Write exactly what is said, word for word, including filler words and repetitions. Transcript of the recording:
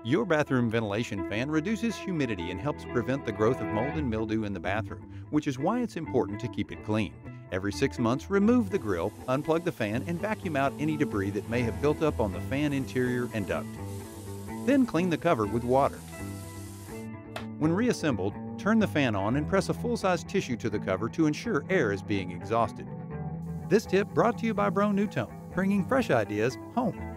Your bathroom ventilation fan reduces humidity and helps prevent the growth of mold and mildew in the bathroom, which is why it's important to keep it clean. Every six months, remove the grill, unplug the fan, and vacuum out any debris that may have built up on the fan interior and duct. Then clean the cover with water. When reassembled, turn the fan on and press a full-size tissue to the cover to ensure air is being exhausted. This tip brought to you by Bro Newtone, bringing fresh ideas home.